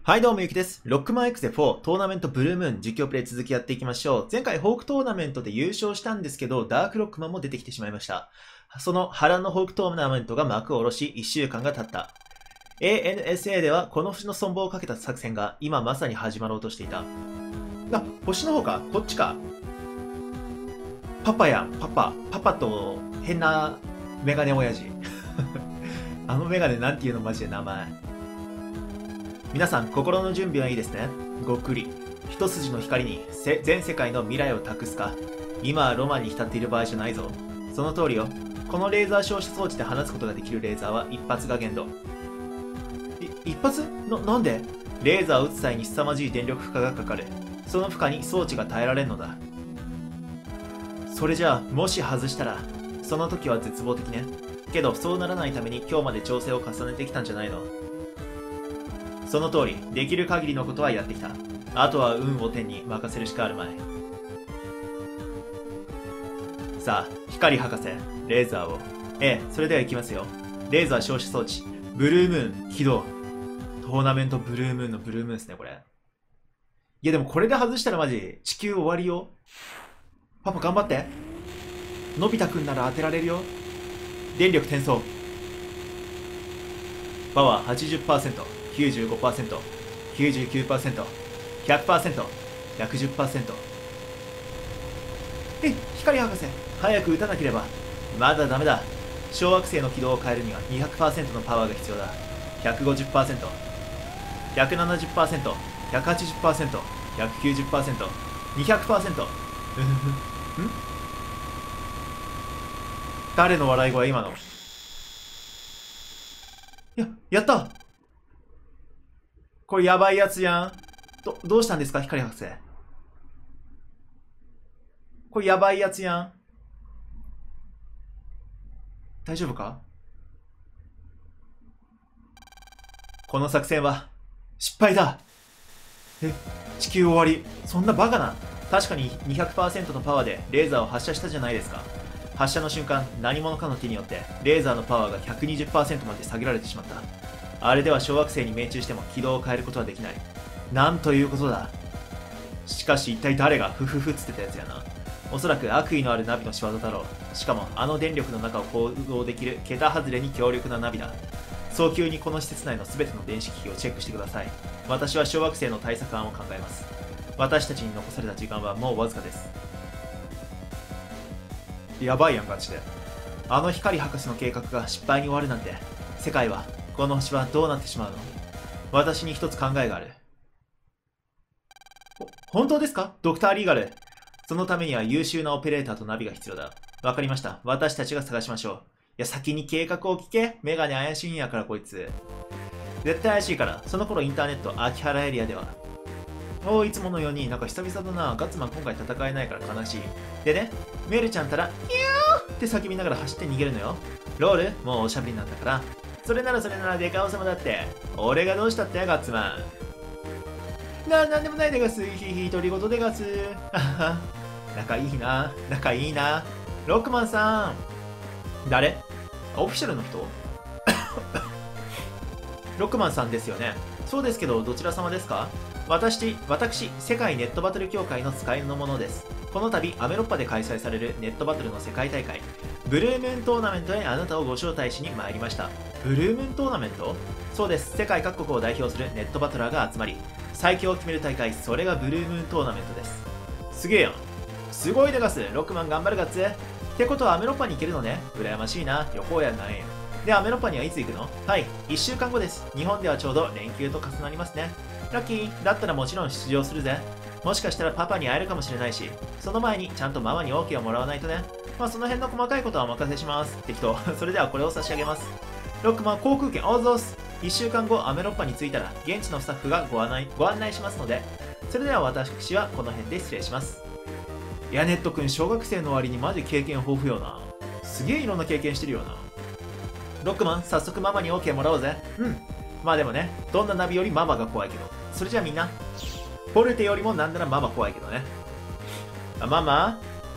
はいどうもゆきです。ロックマンエクゼ4トーナメントブルームーン実況プレイ続きやっていきましょう。前回ホークトーナメントで優勝したんですけど、ダークロックマンも出てきてしまいました。その波乱のホークトーナメントが幕を下ろし1週間が経った。ANSA ではこの星の存亡をかけた作戦が今まさに始まろうとしていた。あ、星の方か、こっちか。パパや、パパと変なメガネ親父。あのメガネなんていうのマジで名前。皆さん心の準備はいいですね。ごっくり一筋の光に全世界の未来を託すか。今はロマンに浸っている場合じゃないぞ。その通りよ。このレーザー照射装置で放つことができるレーザーは一発が限度。一発なんで？レーザーを撃つ際に凄まじい電力負荷がかかる。その負荷に装置が耐えられんのだ。それじゃあもし外したらその時は絶望的ね。けどそうならないために今日まで調整を重ねてきたんじゃないの？その通り、できる限りのことはやってきた。あとは運を天に任せるしかあるまい。さあ、光博士、レーザーを。それでは行きますよ。レーザー照射装置、ブルームーン起動。トーナメントブルームーンのブルームーンですね、これ。いやでもこれで外したらマジ、地球終わりよ。パパ頑張って。のび太くんなら当てられるよ。電力転送。パワー 80%、95%、99%、100%、110%。光博士、早く撃たなければ。まだダメだ。小惑星の軌道を変えるには 200% のパワーが必要だ。150%、170%、180%、190%、200%。誰の笑い声今の？やったこれやばいやつやん。どうしたんですか光博士。これやばいやつやん。大丈夫か？この作戦は失敗だ。地球終わり。そんなバカな。確かに 200% のパワーでレーザーを発射したじゃないですか。発射の瞬間、何者かの手によってレーザーのパワーが 120% まで下げられてしまった。あれでは小惑星に命中しても軌道を変えることはできない。なんということだ。しかし一体誰がフフフっつってたやつやな。おそらく悪意のあるナビの仕業だろう。しかもあの電力の中を行動できる桁外れに強力なナビだ。早急にこの施設内の全ての電子機器をチェックしてください。私は小惑星の対策案を考えます。私たちに残された時間はもうわずかです。やばいやんガチで。あの光博士の計画が失敗に終わるなんて、世界は、この星はどうなってしまうの？私に一つ考えがある。本当ですかドクター・リーガル。そのためには優秀なオペレーターとナビが必要だ。わかりました。私たちが探しましょう。いや、先に計画を聞け。メガネ怪しいんやからこいつ。絶対怪しいから。その頃インターネット、秋葉原エリアでは。いつものようになんか久々だな。ガッツマン今回戦えないから悲しい。でね、メルちゃんたら、キューって叫びながら走って逃げるのよ。ロール、もうおしゃべりなんだから。それならデカオ様だって。俺がどうしたってガッツマン。なんでもないでガス。独り言でガス。仲いいな。仲いいな。ロックマンさん。誰？オフィシャルの人？ロックマンさんですよね。そうですけど、どちら様ですか？私、世界ネットバトル協会の使いの者です。この度、アメロッパで開催されるネットバトルの世界大会、ブルームーントーナメントへあなたをご招待しに参りました。ブルームーントーナメント？そうです。世界各国を代表するネットバトラーが集まり、最強を決める大会、それがブルームーントーナメントです。すげえやん。すごいでガス。ロックマン頑張るガッツ。ってことはアメロッパに行けるのね。羨ましいな。旅行やないよ。で、アメロッパにはいつ行くの？はい、1週間後です。日本ではちょうど連休と重なりますね。ラッキー。だったらもちろん出場するぜ。もしかしたらパパに会えるかもしれないし、その前にちゃんとママに OK をもらわないとね。まあその辺の細かいことはお任せします。適当。それではこれを差し上げます。ロックマン航空券オーゾース。1週間後アメロッパに着いたら現地のスタッフがご案内しますので、それでは私はこの辺で失礼します。いやネット君小学生の割にマジ経験豊富よな。すげえいろんな経験してるよな。ロックマン早速ママに OK もらおうぜ。まあでもね、どんなナビよりママが怖いけど。それじゃあみんな、ポルテよりもなんならママ怖いけどね。ママ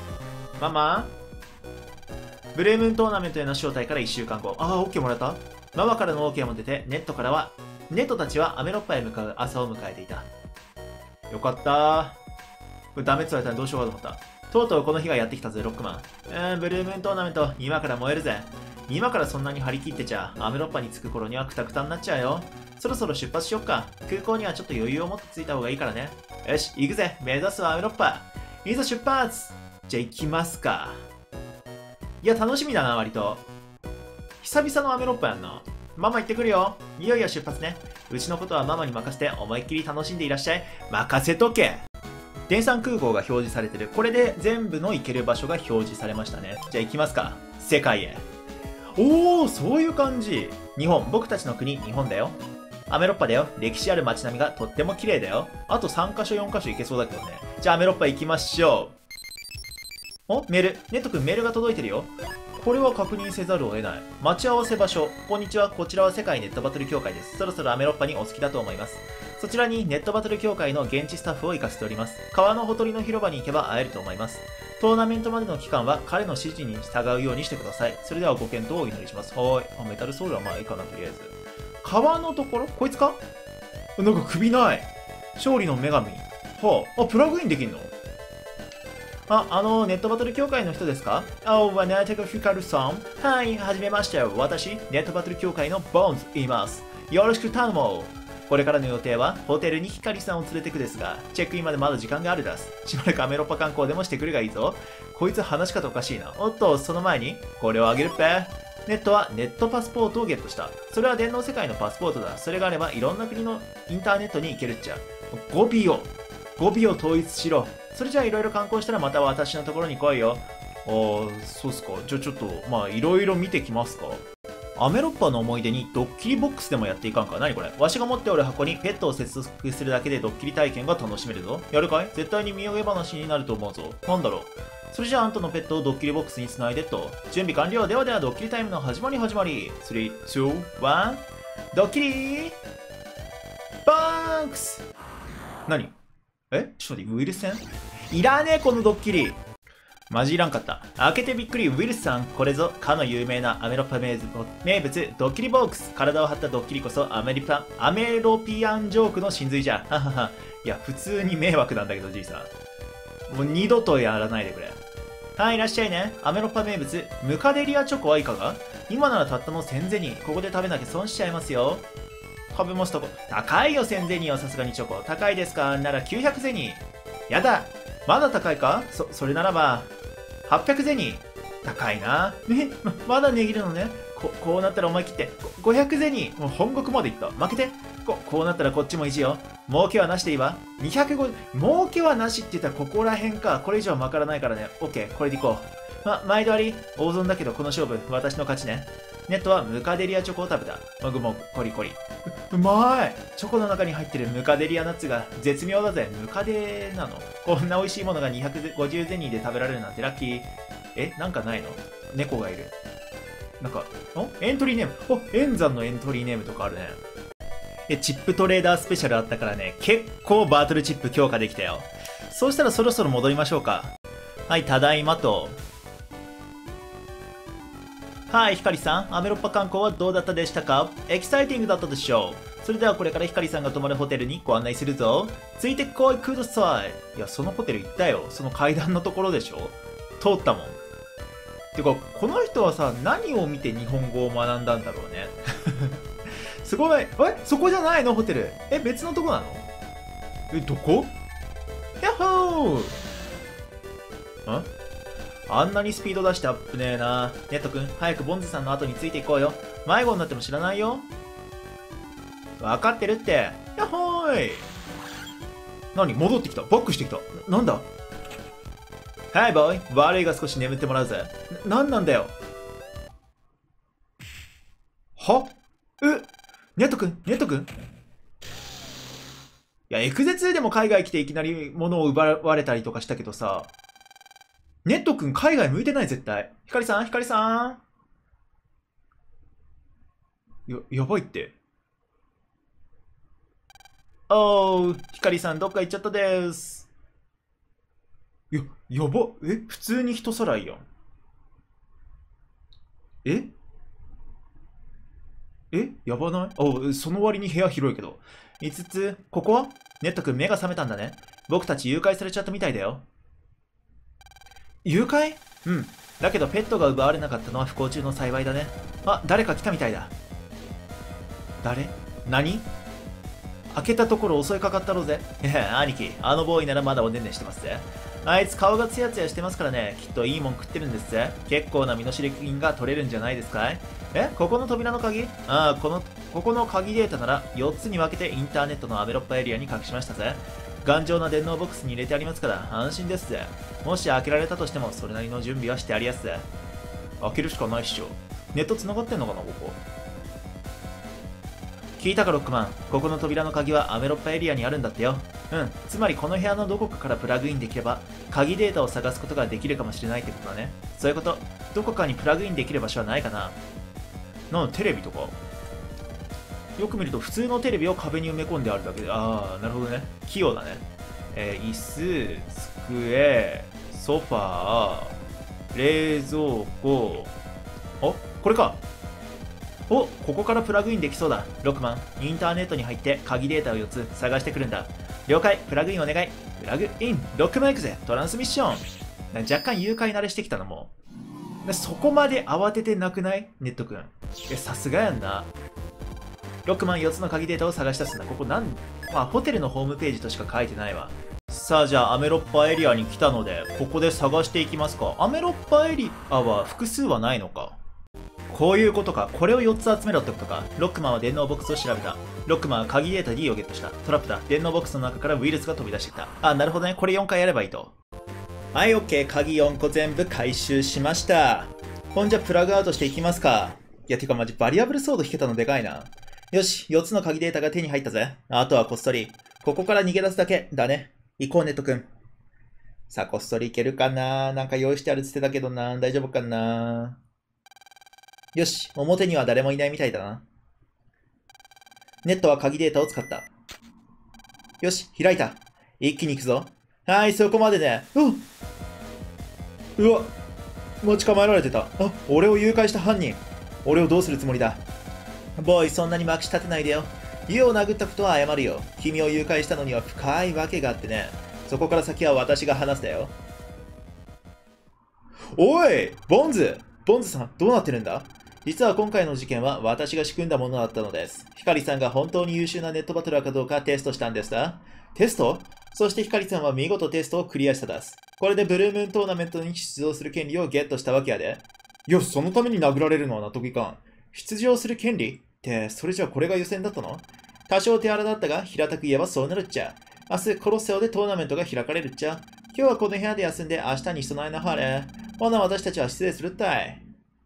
ブレームントーナメントへの招待から1週間後。OK もらった？ママからの OK も出て、ネットからは、 ネットたちはアメロッパへ向かう朝を迎えていた。よかったこれダメって言われたらどうしようかと思った。とうとうこの日がやってきたぜ、ロックマン。ブルームーントーナメント、今から燃えるぜ。今からそんなに張り切ってちゃ、アメロッパに着く頃にはクタクタになっちゃうよ。そろそろ出発しよっか。空港にはちょっと余裕を持って着いた方がいいからね。よし、行くぜ。目指すはアメロッパ。いざ出発。じゃあ行きますか。いや、楽しみだな、割と。久々のアメロッパやんな。ママ行ってくるよ。いよいよ出発ね。うちのことはママに任せて思いっきり楽しんでいらっしゃい。任せとけ。電産空港が表示されてる。これで全部の行ける場所が表示されましたね。じゃあ行きますか。世界へ。おー、そういう感じ。日本、僕たちの国、日本だよ。アメロッパだよ。歴史ある街並みがとっても綺麗だよ。あと3カ所4カ所行けそうだけどね。じゃあアメロッパ行きましょう。お、メール。ネット君メールが届いてるよ。これは確認せざるを得ない。待ち合わせ場所。こんにちは。こちらは世界ネットバトル協会です。そろそろアメロッパにお好きだと思います。そちらにネットバトル協会の現地スタッフを行かせております。川のほとりの広場に行けば会えると思います。トーナメントまでの期間は彼の指示に従うようにしてください。それではご検討をお祈りします。はーい。メタルソールはまあいいかな、とりあえず。川のところこいつかなんか首ない。勝利の女神。はあ、プラグインできんのネットバトル協会の人ですかワナテカフィカルさん。はい、はじめまして。私、ネットバトル協会のボーンズ言います。よろしく頼もう。これからの予定は、ホテルにヒカリさんを連れてくですが、チェックインまでまだ時間があるです。しばらくアメロッパ観光でもしてくるがいいぞ。こいつ話し方おかしいな。おっと、その前に、これをあげるっぺ。ネットはネットパスポートをゲットした。それは電脳世界のパスポートだ。それがあればいろんな国のインターネットに行けるっちゃ。語尾を統一しろ。それじゃあいろいろ観光したらまた私のところに来いよ。そうっすか。じゃあちょっと、まあいろいろ見てきますか。アメロッパの思い出にドッキリボックスでもやっていかんか。何これ。わしが持っておる箱にペットを接続するだけでドッキリ体験が楽しめるぞ。やるかい？絶対に見上げ話になると思うぞ。なんだろう。それじゃああんたのペットをドッキリボックスに繋いでっと。準備完了。ではドッキリタイムの始まり。3、2、1、ドッキリボックス。何？ちょっと待って、ウイルス戦いらねえ、このドッキリ。マジいらんかった。開けてびっくり、ウィルスさん。これぞ、かの有名なアメロッパ名物、ドッキリボックス。体を張ったドッキリこそアメロピアンジョークの真髄じゃ。ははは。いや、普通に迷惑なんだけど、じいさん。もう二度とやらないでくれ。はい、いらっしゃいね。アメロッパ名物、ムカデリアチョコはいかが？今ならたったの1000ゼニー。ここで食べなきゃ損しちゃいますよ。食べますとこ。高いよ、1000ゼニーはさすがにチョコ。高いですか？なら900ゼニー。やだ。まだ高いか？それならば、800ゼニー。高いな。まだ値切るのね。こうなったら思い切って。500ゼニー。もう本国までいった。負けて。こうなったらこっちも意地よ。儲けはなしでいいわ。250、儲けはなしって言ったらここら辺か。これ以上はまからないからね。オッケー、これでいこう。毎度あり、大損だけどこの勝負、私の勝ちね。ネットはムカデリアチョコを食べた。もぐもぐ、コリコリ。うまい。チョコの中に入ってるムカデリアナッツが絶妙だぜ。ムカデなの？こんな美味しいものが250ゼニーで食べられるなんてラッキー。なんかないの？猫がいる。なんか、エントリーネーム。円山のエントリーネームとかあるね。チップトレーダースペシャルあったからね、結構バトルチップ強化できたよ。そうしたらそろそろ戻りましょうか。はい、ただいまと。はい、ヒカリさん。アメロッパ観光はどうだったでしたか？エキサイティングだったでしょう。それではこれからヒカリさんが泊まるホテルにご案内するぞ。ついてこいください。いや、そのホテル行ったよ。その階段のところでしょ？通ったもん。てか、この人はさ、何を見て日本語を学んだんだろうね。すごい。そこじゃないのホテル。別のとこなの？どこ？ヤッホー！あんなにスピード出してアップねえな。ネット君、早くボンズさんの後についていこうよ。迷子になっても知らないよ。わかってるって。やっほーい。何？戻ってきた。バックしてきた。なんだ？はい、ボーイ。悪いが少し眠ってもらうぜ。なんなんだよ。ネット君いや、エクゼ2でも海外来ていきなり物を奪われたりとかしたけどさ、ネット君海外向いてない絶対。ヒカリさんやばいって。ヒカリさんどっか行っちゃったです。やば。普通に人さらいやん。 やばない？お、その割に部屋広いけど。5つ、ここはネット君目が覚めたんだね。僕たち誘拐されちゃったみたいだよ。誘拐？うん。だけどペットが奪われなかったのは不幸中の幸いだね。あ、誰か来たみたいだ。誰？何？開けたところ襲いかかったろうぜ。いや、兄貴、あのボーイならまだおねんねしてますぜ。あいつ顔がツヤツヤしてますからね、きっといいもん食ってるんですぜ。結構な身代金が取れるんじゃないですかい？ここの扉の鍵？ああ、ここの鍵データなら4つに分けてインターネットのアメロッパエリアに隠しましたぜ。頑丈な電脳ボックスに入れてありますから安心ですぜ。もし開けられたとしてもそれなりの準備はしてありやすぜ。開けるしかないっしょ。ネット繋がってんのかな、ここ。聞いたか、ロックマン。ここの扉の鍵はアメロッパエリアにあるんだってよ。うん。つまりこの部屋のどこかからプラグインできれば、鍵データを探すことができるかもしれないってことだね。そういうこと。どこかにプラグインできる場所はないかな。テレビとか？よく見ると普通のテレビを壁に埋め込んであるだけで、ああ、なるほどね。器用だね。椅子、机、ソファー、冷蔵庫。あ、これか。お、ここからプラグインできそうだ。ロックマン、インターネットに入って鍵データを4つ探してくるんだ。了解、プラグインお願い。プラグイン、ロックマン行くぜ、トランスミッション。若干誘拐慣れしてきたのも。そこまで慌ててなくない？ネットくん。さすがやんな。ロックマン4つの鍵データを探し出すんだ。ここホテルのホームページとしか書いてないわ。さあ、じゃあアメロッパエリアに来たので、ここで探していきますか。アメロッパエリアは複数はないのか。こういうことか。これを4つ集めろってことか。ロックマンは電脳ボックスを調べた。ロックマンは鍵データ D をゲットした。トラップだ。電脳ボックスの中からウイルスが飛び出してきた。あ、なるほどね。これ4回やればいいと。はい、OK。鍵4個全部回収しました。ほんじゃ、プラグアウトしていきますか。いや、てかマジバリアブルソード引けたのでかいな。よし、4つの鍵データが手に入ったぜ。あとはこっそり。ここから逃げ出すだけ。だね。行こう、ネットくん。さあ、こっそり行けるかな？なんか用意してあるって言ってたけどな。大丈夫かな？よし、表には誰もいないみたいだな。ネットは鍵データを使った。よし、開いた。一気に行くぞ。はい、そこまでね。うわ、待ち構えられてた。あ、俺を誘拐した犯人。俺をどうするつもりだ？ボーイ、そんなにまくし立てないでよ。家を殴ったことは謝るよ。君を誘拐したのには深いわけがあってね。そこから先は私が話すだよ。おい、ボンズさん、どうなってるんだ？実は今回の事件は私が仕組んだものだったのです。ヒカリさんが本当に優秀なネットバトラーかどうかテストしたんですが、テスト？そしてヒカリさんは見事テストをクリアしたです。これでブルームーントーナメントに出場する権利をゲットしたわけやで。よし、そのために殴られるのは納得いかん。出場する権利って、それじゃこれが予選だったの？多少手荒だったが、平たく言えばそうなるっちゃ。明日、コロッセオでトーナメントが開かれるっちゃ。今日はこの部屋で休んで明日に備えなはれ。ほな、私たちは失礼するったい。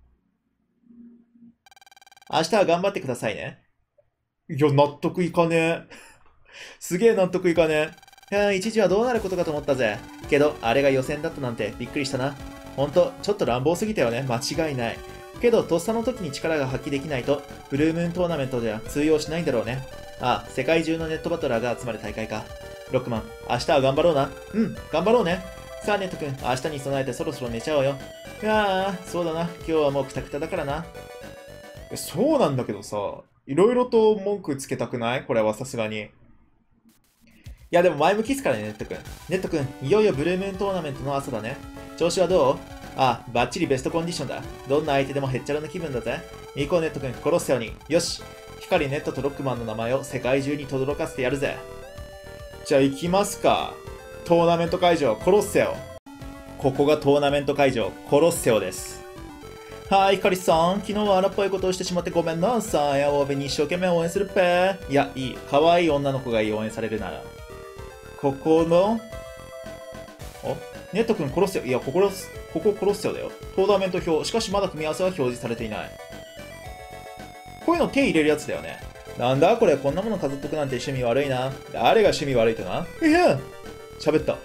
明日は頑張ってくださいね。いや、納得いかねえ。すげえ納得いかねえ。一時はどうなることかと思ったぜ。けど、あれが予選だったなんてびっくりしたな。ほんと、ちょっと乱暴すぎたよね。間違いない。けど、とっさの時に力が発揮できないと、ブルームーントーナメントでは通用しないんだろうね。ああ、世界中のネットバトラーが集まる大会か。ロックマン、明日は頑張ろうな。うん、頑張ろうね。さあ、ネット君、明日に備えてそろそろ寝ちゃおうよ。ああ、そうだな。今日はもうクタクタだからな。そうなんだけどさ、いろいろと文句つけたくない？これはさすがに。いや、でも前向きっすからね、ネット君。ネット君、いよいよブルームーントーナメントの朝だね。調子はどう？ああ、バッチリベストコンディションだ。どんな相手でもへっちゃらな気分だぜ。行こう、ネット君、コロッセオに。よし。光ネットとロックマンの名前を世界中に轟かせてやるぜ。じゃあ行きますか。トーナメント会場、コロッセオ。ここがトーナメント会場、コロッセオです。はい、ヒカリさん。昨日は荒っぽいことをしてしまってごめんなさい。青帯に一生懸命応援するっぺ。いや、いい。可愛い女の子がいい応援されるなら。ここのネット君コロッセオ。いや、ここコロッセオだよ。トーナメント表。しかしまだ組み合わせは表示されていない。こういうの手入れるやつだよね。なんだこれ、こんなもの飾っとくなんて趣味悪いな。誰が趣味悪いとな。いや喋った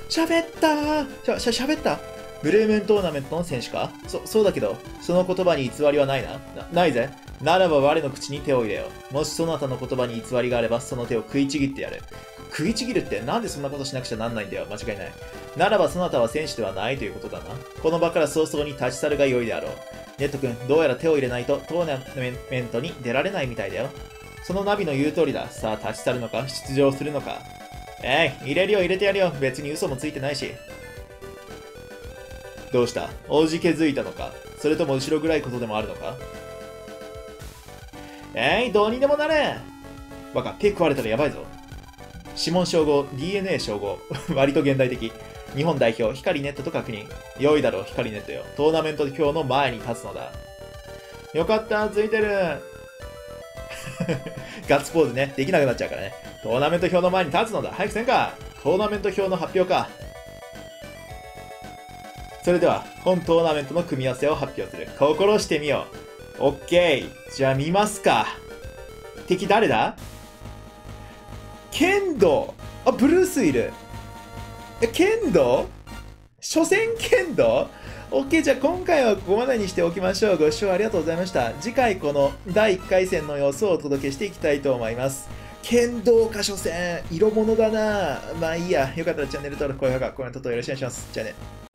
ブルームーントーナメントの選手かそうだけど、その言葉に偽りはないな。ないぜ。 ならば我の口に手を入れよう。もしそなたの言葉に偽りがあれば、その手を食いちぎってやる。食いちぎるってなんでそんなことしなくちゃなんないんだよ。間違いない。ならばそなたは戦士ではないということだな。この場から早々に立ち去るが良いであろう。ネット君、どうやら手を入れないとトーナメントに出られないみたいだよ。そのナビの言う通りだ。さあ、立ち去るのか出場するのか。入れるよ、入れてやるよ。別に嘘もついてないし。どうした？おじけづいたのか？それとも後ろ暗いことでもあるのか？どうにでもなれ！バカ、手食われたらやばいぞ。指紋照合、DNA 照合。割と現代的。日本代表、光ネットと確認。良いだろう、光ネットよ。トーナメント表の前に立つのだ。よかった、ついてる。ガッツポーズね、できなくなっちゃうからね。トーナメント表の前に立つのだ。早くせんか。トーナメント表の発表か。それでは、本トーナメントの組み合わせを発表する。心してみよう。オッケー。じゃあ見ますか。敵誰だ？剣道。あ、ブルースいる。剣道？初戦剣道？オッケー、じゃあ今回はここまでにしておきましょう。ご視聴ありがとうございました。次回この第1回戦の様子をお届けしていきたいと思います。剣道か初戦。色物だな。まあいいや。よかったらチャンネル登録、高評価、コメント等よろしくお願いします。じゃあね。